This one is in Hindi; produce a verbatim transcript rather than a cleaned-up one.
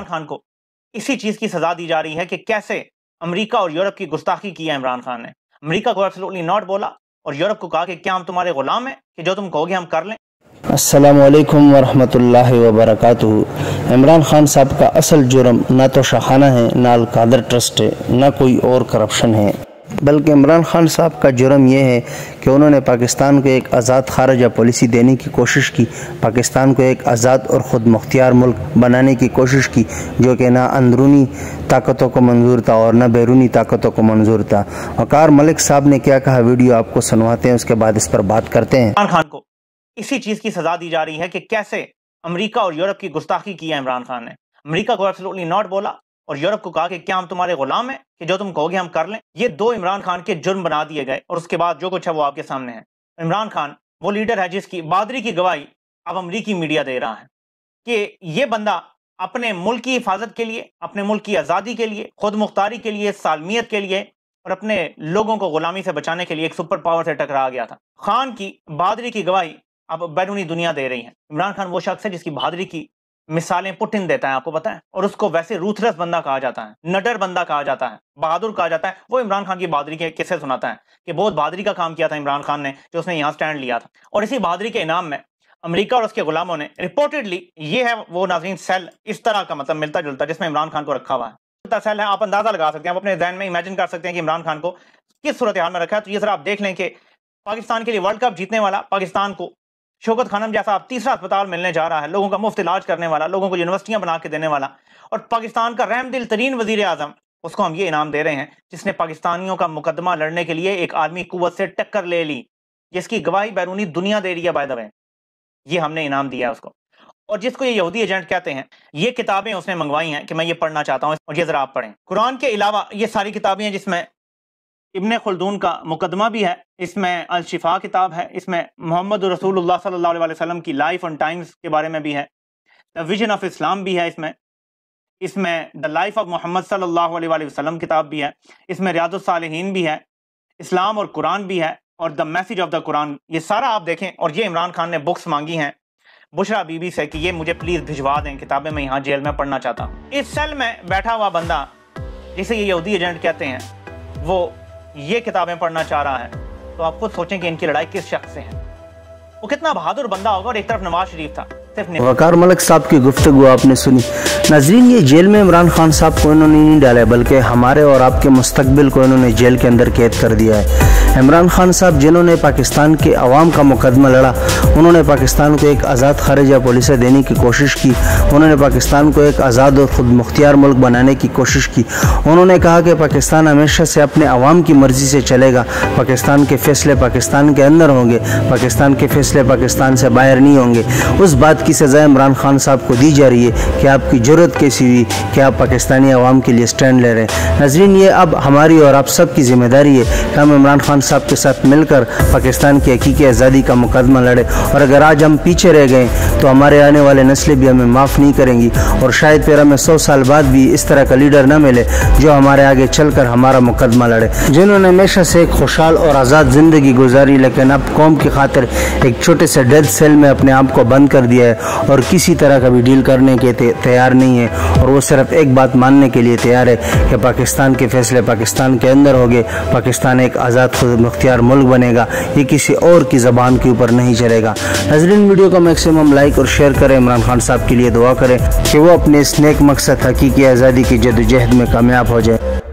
खान को इसी चीज की सजा दी जा रही है कि कैसे अमेरिका और यूरोप की गुस्ताखी की है इमरान खान ने। अमेरिका को एब्सोल्युटली नॉट बोला और यूरोप को कहा कि क्या हम तुम्हारे गुलाम हैं कि जो तुम कहोगे हम कर लें। अस्सलामु अलैकुम वरहमतुल्लाहि वबरकातुहू। इमरान खान साहब का असल जुर्म ना तो शाहाना है, ना अल कादर ट्रस्ट है, ना कोई और करप्शन है, बल्कि इमरान खान साहब का जुर्म यह है कि उन्होंने पाकिस्तान को एक आज़ाद खारजा पॉलिसी देने की कोशिश की, पाकिस्तान को एक आज़ाद और ख़ुद मुख्तियार मुल्क बनाने की कोशिश की, जो कि ना अंदरूनी ताकतों को मंजूर था और ना बैरूनी ताकतों को मंजूर था। वकार मलिक साहब ने क्या कहा, वीडियो आपको सुनवाते हैं, उसके बाद इस पर बात करते हैं। इमरान खान को इसी चीज की सजा दी जा रही है कि कैसे अमेरिका और यूरोप की गुस्ताखी की है इमरान खान ने। अमेरिका को एब्सोल्युटली नॉट बोला और यूरोप को कहा कि क्या हम तुम्हारे गुलाम हैं कि जो तुम कहोगे हम कर लें। ये दो इमरान खान के जुर्म बना दिए गए और उसके बाद जो कुछ है वो आपके सामने है। इमरान खान वो लीडर है जिसकी बहादुरी की गवाही अब अमरीकी मीडिया दे रहा है कि ये बंदा अपने मुल्क की हिफाजत के लिए, अपने मुल्क की आज़ादी के लिए, खुद मुख्तारी के लिए, सालमियत के लिए और अपने लोगों को गुलामी से बचाने के लिए एक सुपर पावर से टकरा गया था। खान की बहादुरी की गवाही अब बैरूनी दुनिया दे रही है। इमरान खान वो शख्स है जिसकी बहादुरी की मिसालें पुटिन देता है, आपको पता है, और उसको वैसे रूथलेस बंदा कहा जाता है, नडर बंदा कहा जाता है, बहादुर कहा जाता है। वो इमरान खान की बहादुरी के किस्से सुनाता है कि बहुत बहादुरी का काम किया था इमरान खान ने, जो उसने यहाँ स्टैंड लिया था। और इसी बहादुरी के इनाम में अमेरिका और उसके गुलामों ने रिपोर्टेडली, ये है वो नाज़रीन सेल, इस तरह का मतलब मिलता जुलता जिसमें इमरान खान को रखा हुआ है सेल है। आप अंदाजा लगा सकते हैं, आप अपने जहन में इमेजिन कर सकते हैं कि इमरान खान को किस सूरत हाल में रखा है। तो ये सर आप देख लें कि पाकिस्तान के लिए वर्ल्ड कप जीतने वाला, पाकिस्तान को शौकत खानम जैसा अब तीसरा अस्पताल मिलने जा रहा है, लोगों का मुफ्त इलाज करने वाला, लोगों को यूनिवर्सिटियां बना के देने वाला, और पाकिस्तान का रहमदिल तरीन वजीर आजम, उसको हम ये इनाम दे रहे हैं जिसने पाकिस्तानियों का मुकदमा लड़ने के लिए एक आदमी कुव्वत से टक्कर ले ली, जिसकी गवाही बैरूनी दुनिया दे रही है। बाय द वे ये हमने इनाम दिया है उसको, और जिसको ये यहूदी एजेंट कहते हैं। ये किताबें उसने मंगवाई हैं कि मैं ये पढ़ना चाहता हूँ और ये जरा आप पढ़ें। कुरान के अलावा ये सारी किताबें हैं जिसमें इब्ने खुल्दून का मुकदमा भी है, इसमें अल शिफा किताब है, इसमें मोहम्मद रसूलुल्लाह सल्लल्लाहु अलैहि वसल्लम की लाइफ एंड टाइम्स के बारे में भी है, द विजन ऑफ इस्लाम भी है, इसमें इसमें द लाइफ ऑफ मोहम्मद सल्लल्लाहु अलैहि वसल्लम किताब भी है, इसमें रियादुस सालिहीन भी है, इस्लाम और कुरान भी है, और the message of the Quran. ये सारा आप देखें। और ये इमरान खान ने बुक्स मांगी हैं बुशरा बीबी से कि ये मुझे प्लीज़ भिजवा दें, किताबें मैं यहाँ जेल में पढ़ना चाहता हूँ। इस सेल में बैठा हुआ बंदा जिसे ये यहूदी एजेंट कहते हैं, वो ये किताबें पढ़ना चाह रहा है। तो आप खुद सोचें कि इनकी लड़ाई किस शख्स से है, वो कितना बहादुर बंदा होगा। और एक तरफ नवाज शरीफ था। वकार मलिक साहब की गुफ्तगू आपने सुनी। नाजरीन, ये जेल में इमरान खान साहब को इन्होंने नहीं डाला, बल्कि हमारे और आपके मुस्तकबिल को इन्होंने जेल के अंदर कैद कर दिया है। इमरान खान साहब जिन्होंने पाकिस्तान के अवाम का मुकदमा लड़ा, उन्होंने पाकिस्तान को एक आज़ाद खारजा पॉलिसी देने की कोशिश की, उन्होंने पाकिस्तान को एक आज़ाद और ख़ुद मुख्तियार मुल्क बनाने की कोशिश की। उन्होंने कहा कि पाकिस्तान हमेशा से अपने अवाम की मर्ज़ी से चलेगा, पाकिस्तान के फ़ैसले पाकिस्तान के अंदर होंगे, पाकिस्तान के फ़ैसले पाकिस्तान से बाहर नहीं होंगे। उस बात की सज़ा इमरान खान साहब को दी जा रही है कि आपकी ज़रूरत कैसी हुई कि आप पाकिस्तानी अवाम के लिए स्टैंड ले रहे हैं। नाज़रीन, ये अब हमारी और आप सब की जिम्मेदारी है कि हम इमरान खान साहब के साथ मिलकर पाकिस्तान की हकीकी आज़ादी का मुकदमा लड़े। और अगर आज हम पीछे रह गए तो हमारे आने वाले नस्लें भी हमें माफ़ नहीं करेंगी, और शायद फिर हमें सौ साल बाद भी इस तरह का लीडर न मिले जो हमारे आगे चलकर हमारा मुकदमा लड़े। जिन्होंने हमेशा से एक खुशहाल और आज़ाद ज़िंदगी गुजारी, लेकिन अब कौम की खातिर एक छोटे से डेथ सेल में अपने आप को बंद कर दिया है और किसी तरह का भी डील करने के तैयार नहीं है। और वो सिर्फ एक बात मानने के लिए तैयार है कि पाकिस्तान के फैसले पाकिस्तान के अंदर होंगे, पाकिस्तान एक आज़ाद खुद मुख्तियार मुल्क बनेगा, ये किसी और की ज़बान के ऊपर नहीं चलेगा। नाज़रीन, वीडियो को मैक्सिमम लाइक और शेयर करें। इमरान खान साहब के लिए दुआ करें कि वो अपने इस नेक मकसद हकीकी आज़ादी की जद्दोजहद में कामयाब हो जाए।